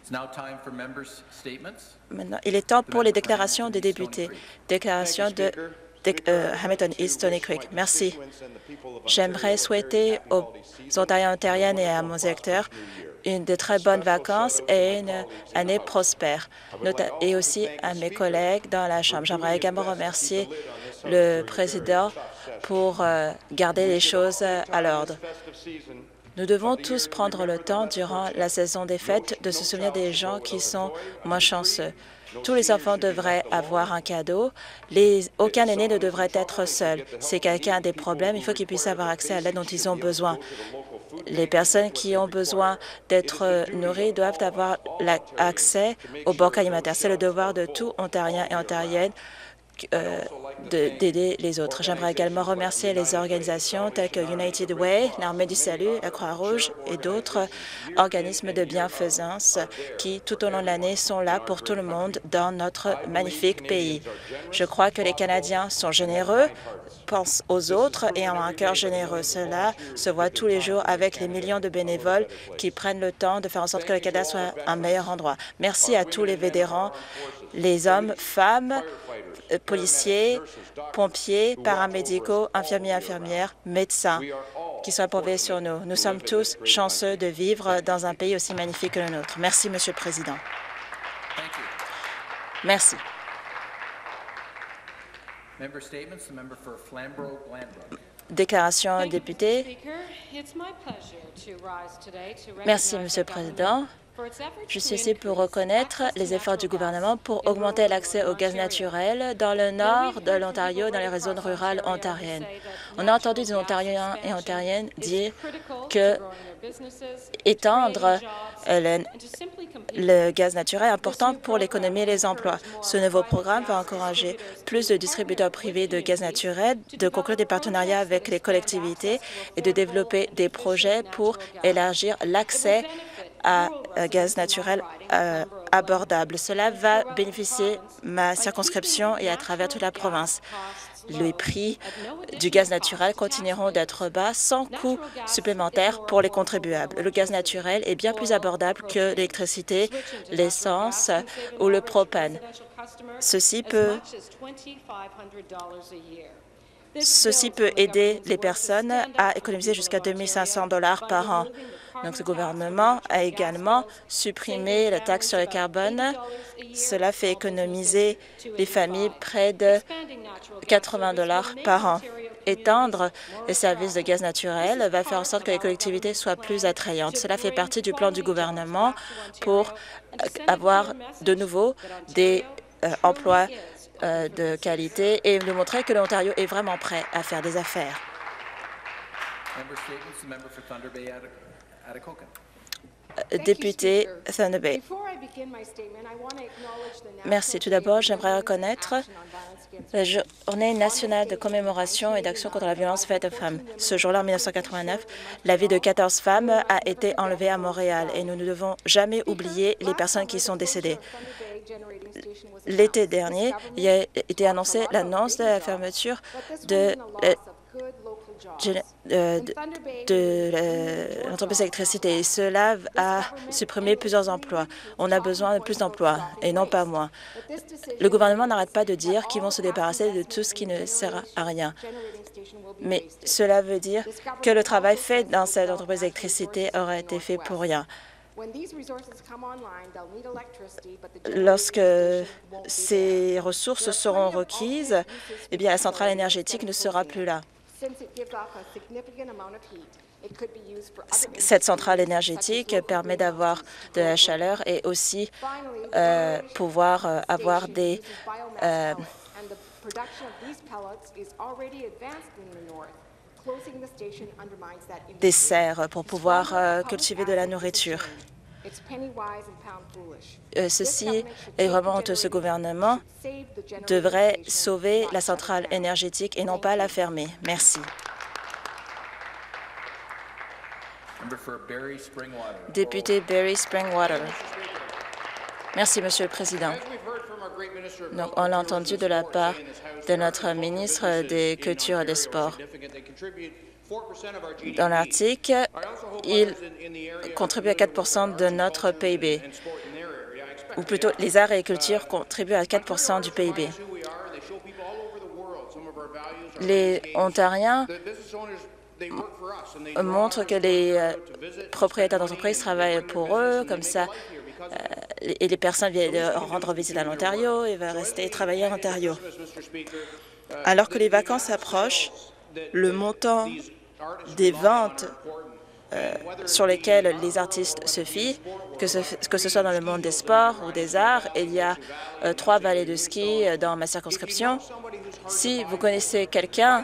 Maintenant, il est temps pour les déclarations des députés. Déclaration de Hamilton East Stony Creek. Merci. J'aimerais souhaiter aux Ontariens et Ontariennes et à mon électeur de très bonnes vacances et une année prospère, et aussi à mes collègues dans la Chambre. J'aimerais également remercier le président pour garder les choses à l'ordre. Nous devons tous prendre le temps durant la saison des fêtes de se souvenir des gens qui sont moins chanceux. Tous les enfants devraient avoir un cadeau. Aucun aîné ne devrait être seul. Si quelqu'un a des problèmes, il faut qu'il puisse avoir accès à l'aide dont ils ont besoin. Les personnes qui ont besoin d'être nourries doivent avoir accès aux banques alimentaires. C'est le devoir de tout Ontarien et Ontarienne d'aider les autres. J'aimerais également remercier les organisations telles que United Way, l'Armée du Salut, la Croix-Rouge et d'autres organismes de bienfaisance qui, tout au long de l'année, sont là pour tout le monde dans notre magnifique pays. Je crois que les Canadiens sont généreux, pensent aux autres et ont un cœur généreux. Cela se voit tous les jours avec les millions de bénévoles qui prennent le temps de faire en sorte que le Canada soit un meilleur endroit. Merci à tous les vétérans, les hommes, femmes, policiers, pompiers, paramédicaux, infirmiers, infirmières, médecins qui sont approuvés sur nous. Nous sommes tous chanceux de vivre dans un pays aussi magnifique que le nôtre. Merci, Monsieur le Président. Merci. Déclaration député. Merci, Monsieur le Président. Je suis ici pour reconnaître les efforts du gouvernement pour augmenter l'accès au gaz naturel dans le nord de l'Ontario, dans les régions rurales ontariennes. On a entendu des Ontariens et Ontariennes dire que étendre le gaz naturel est important pour l'économie et les emplois. Ce nouveau programme va encourager plus de distributeurs privés de gaz naturel de conclure des partenariats avec les collectivités et de développer des projets pour élargir l'accès à gaz naturel abordable. Cela va bénéficier ma circonscription et à travers toute la province. Les prix du gaz naturel continueront d'être bas sans coût supplémentaire pour les contribuables. Le gaz naturel est bien plus abordable que l'électricité, l'essence ou le propane. Ceci peut aider les personnes à économiser jusqu'à 2 500 $ par an. Donc, ce gouvernement a également supprimé la taxe sur le carbone. Cela fait économiser les familles près de 80 $ par an. Étendre les services de gaz naturel va faire en sorte que les collectivités soient plus attrayantes. Cela fait partie du plan du gouvernement pour avoir de nouveau des emplois de qualité et de montrer que l'Ontario est vraiment prêt à faire des affaires. Député Thunder Bay. Merci. Tout d'abord, j'aimerais reconnaître la Journée nationale de commémoration et d'action contre la violence faite aux femmes. Ce jour-là, en 1989, la vie de 14 femmes a été enlevée à Montréal et nous ne devons jamais oublier les personnes qui sont décédées. L'été dernier, il a été annoncé l'annonce de la fermeture de l'entreprise d'électricité. Et cela a supprimé plusieurs emplois. On a besoin de plus d'emplois et non pas moins. Le gouvernement n'arrête pas de dire qu'ils vont se débarrasser de tout ce qui ne sert à rien. Mais cela veut dire que le travail fait dans cette entreprise d'électricité aura été fait pour rien. Lorsque ces ressources seront requises, eh bien, la centrale énergétique ne sera plus là. Cette centrale énergétique permet d'avoir de la chaleur et aussi pouvoir avoir des serres pour pouvoir cultiver de la nourriture. Ceci est vraiment honteux. Ce gouvernement devrait sauver la centrale énergétique et non pas la fermer. Merci. Député Barrie Springwater. Merci, Monsieur le Président. Donc, on l'a entendu de la part de notre ministre des Cultures et des Sports. Dans l'article, il contribue à 4 % de notre PIB. ou plutôt les arts et les cultures contribuent à 4 du PIB. Les Ontariens montrent que les propriétaires d'entreprises travaillent pour eux, comme ça, et les personnes viennent rendre visite à l'Ontario et vont rester travailler en Ontario. Alors que les vacances approchent, le montant des ventes sur lesquelles les artistes se fient, que ce soit dans le monde des sports ou des arts. Il y a 3 vallées de ski dans ma circonscription. Si vous connaissez quelqu'un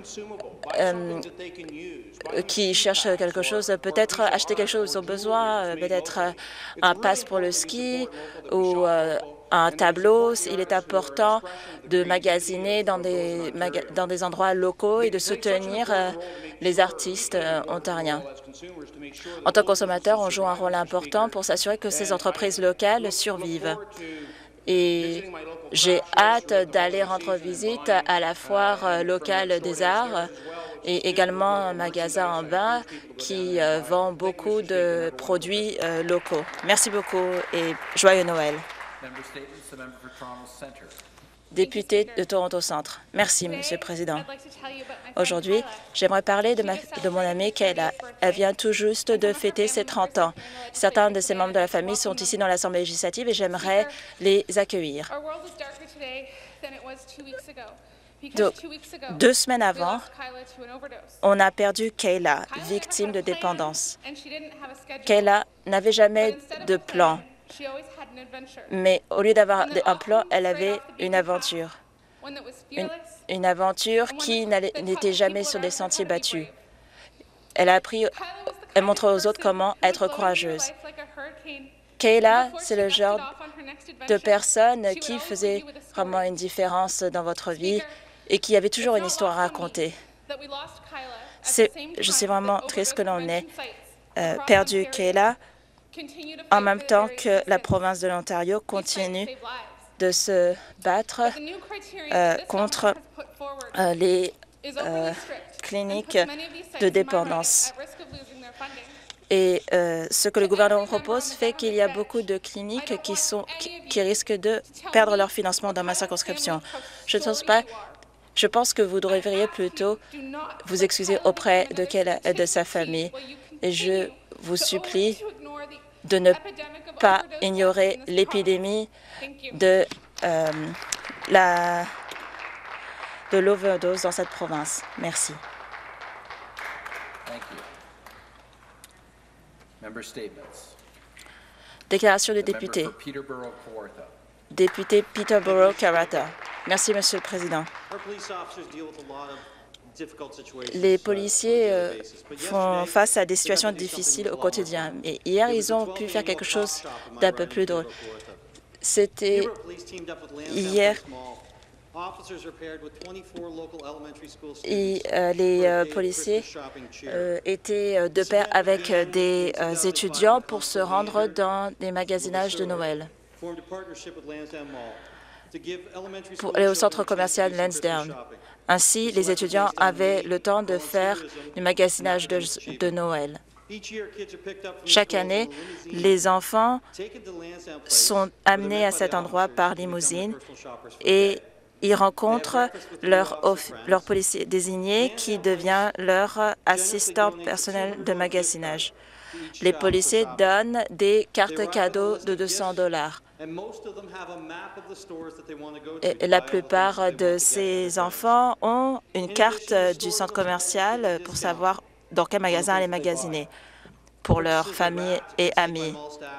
qui cherche quelque chose, peut-être acheter quelque chose ils ont besoin, peut-être un pass pour le ski ou un tableau. Il est important de magasiner dans des endroits locaux et de soutenir les artistes ontariens. En tant que consommateur, on joue un rôle important pour s'assurer que ces entreprises locales survivent. Et j'ai hâte d'aller rendre visite à la foire locale des arts et également un magasin en bas qui vend beaucoup de produits locaux. Merci beaucoup et joyeux Noël. Député de Toronto Centre. Merci, Monsieur le Président. Aujourd'hui, j'aimerais parler de mon amie Kayla. Elle vient tout juste de fêter ses 30 ans. Certains de ses membres de la famille sont ici dans l'Assemblée législative et j'aimerais les accueillir. Donc, 2 semaines avant, on a perdu Kayla, victime de dépendance. Kayla n'avait jamais de plan, mais au lieu d'avoir un plan, elle avait une aventure. Une aventure qui n'était jamais sur des sentiers battus. Elle montre aux autres comment être courageuse. Kayla, c'est le genre de personne qui faisait vraiment une différence dans votre vie et qui avait toujours une histoire à raconter. Je suis vraiment triste que l'on ait perdu Kayla en même temps que la province de l'Ontario continue de se battre contre les cliniques de dépendance. Et ce que le gouvernement propose fait qu'il y a beaucoup de cliniques qui risquent de perdre leur financement dans ma circonscription. Je pense que vous devriez plutôt vous excuser auprès de sa famille. Et je vous supplie de ne pas ignorer l'épidémie de l'overdose dans cette province. Merci. Déclaration du député. Député Peterborough-Karratha. Merci, Monsieur le Président. Les policiers font face à des situations difficiles au quotidien. Et hier, ils ont pu faire quelque chose d'un peu plus drôle. C'était hier. Et les policiers étaient de pair avec des étudiants pour se rendre dans des magasinages de Noël. Pour aller au centre commercial Lansdowne. Ainsi, les étudiants avaient le temps de faire du magasinage de Noël. Chaque année, les enfants sont amenés à cet endroit par limousine et ils rencontrent leur policier désigné qui devient leur assistant personnel de magasinage. Les policiers donnent des cartes cadeaux de 200 $. Et la plupart de ces enfants ont une carte du centre commercial pour savoir dans quel magasin aller magasiner pour leur famille et amis.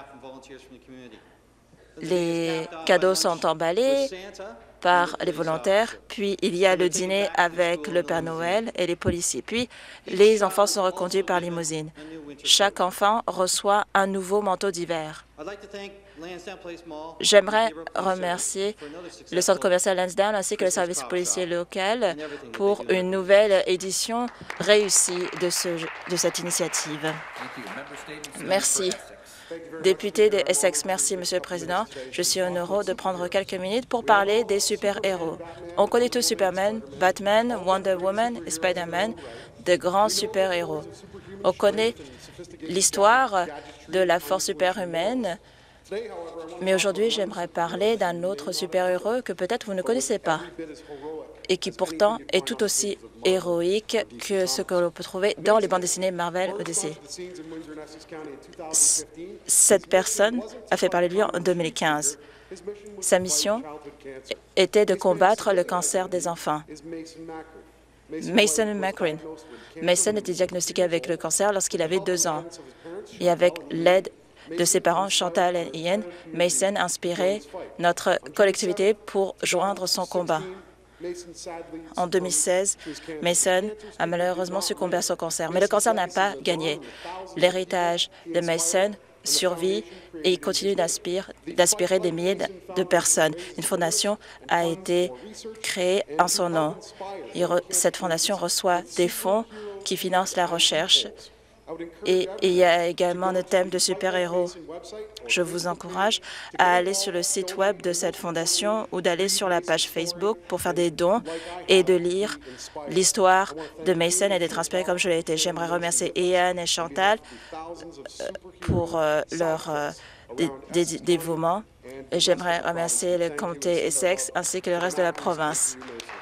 Les cadeaux sont emballés par les volontaires, puis il y a le dîner avec le Père Noël et les policiers. Puis, les enfants sont reconduits par limousine. Chaque enfant reçoit un nouveau manteau d'hiver. J'aimerais remercier le centre commercial Lansdowne ainsi que le service policier local pour une nouvelle édition réussie de cette initiative. Merci. Député de Essex, merci, Monsieur le Président. Je suis honoré de prendre quelques minutes pour parler des super-héros. On connaît tous Superman, Batman, Wonder Woman et Spider-Man, de grands super-héros. On connaît l'histoire de la force superhumaine Mais aujourd'hui, j'aimerais parler d'un autre super-héros que peut-être vous ne connaissez pas et qui pourtant est tout aussi héroïque que ce que l'on peut trouver dans les bandes dessinées Marvel ou DC. Cette personne a fait parler de lui en 2015. Sa mission était de combattre le cancer des enfants. Mason Macron. Mason était diagnostiqué avec le cancer lorsqu'il avait 2 ans. Et avec l'aide de ses parents, Chantal et Ian, Mason a inspiré notre collectivité pour joindre son combat. En 2016, Mason a malheureusement succombé à son cancer, mais le cancer n'a pas gagné. L'héritage de Mason survit et il continue d'aspirer des milliers de personnes. Une fondation a été créée en son nom. Cette fondation reçoit des fonds qui financent la recherche et il y a également le thème de super-héros. Je vous encourage à aller sur le site web de cette fondation ou d'aller sur la page Facebook pour faire des dons et de lire l'histoire de Mason et d'être inspiré comme je l'ai été. J'aimerais remercier Ian et Chantal pour leur dévouement et j'aimerais remercier le comté Essex ainsi que le reste de la province.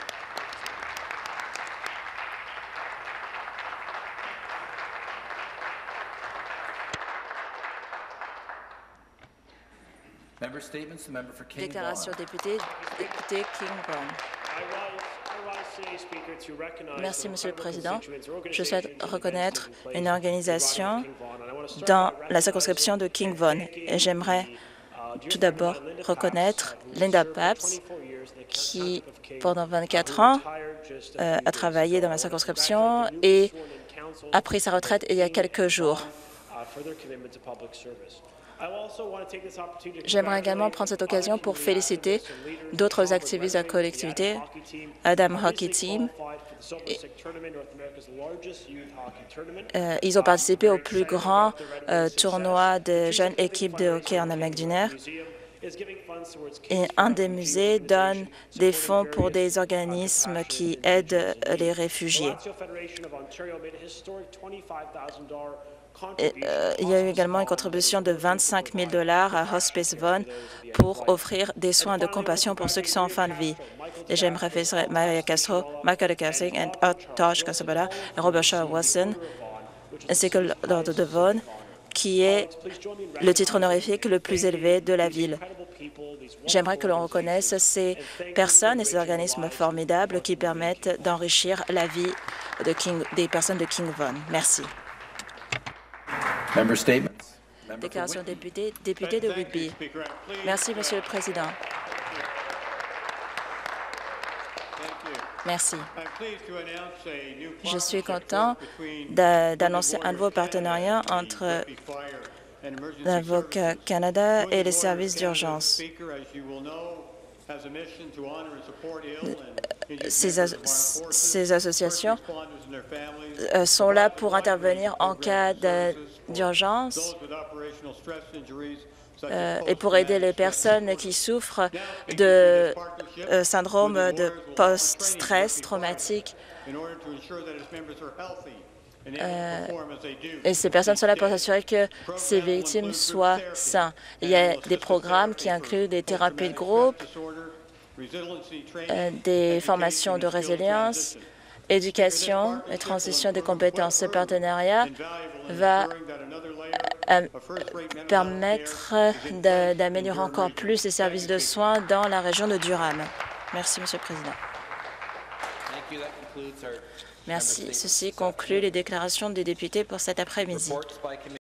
Déclaration député King-Vaughan. Merci, Monsieur le Président. Je souhaite reconnaître une organisation dans la circonscription de King-Vaughan. Et j'aimerais tout d'abord reconnaître Linda Papps, qui, pendant 24 ans, a travaillé dans ma circonscription et a pris sa retraite il y a quelques jours. J'aimerais également prendre cette occasion pour féliciter d'autres activistes de la collectivité, Adam Hockey Team. Ils ont participé au plus grand tournoi de jeunes équipes de hockey en Amérique du Nord. Et un des musées donne des fonds pour des organismes qui aident les réfugiés. Il y a eu également une contribution de 25 000 $ à Hospice Vaughan pour offrir des soins de compassion pour ceux qui sont en fin de vie. Et j'aimerais féliciter Maria Castro, Michael Casing, Tosh Casabella et Robert Shaw Wilson, ainsi que l'Ordre de Vaughan, qui est le titre honorifique le plus élevé de la ville. J'aimerais que l'on reconnaisse ces personnes et ces organismes formidables qui permettent d'enrichir la vie des personnes de King-Vaughan. Merci. Déclaration député de Whitby. Merci, Monsieur le Président. Merci. Je suis content d'annoncer un nouveau partenariat entre l'Avocat Canada et les services d'urgence. Ces associations sont là pour intervenir en cas d'urgence et pour aider les personnes qui souffrent de syndrome de post-stress traumatique. Et ces personnes sont là pour s'assurer que ces victimes soient saines. Il y a des programmes qui incluent des thérapies de groupe, des formations de résilience, éducation et transition des compétences. Ce partenariat va permettre d'améliorer encore plus les services de soins dans la région de Durham. Merci, Monsieur le Président. Merci. Ceci conclut les déclarations des députés pour cet après-midi.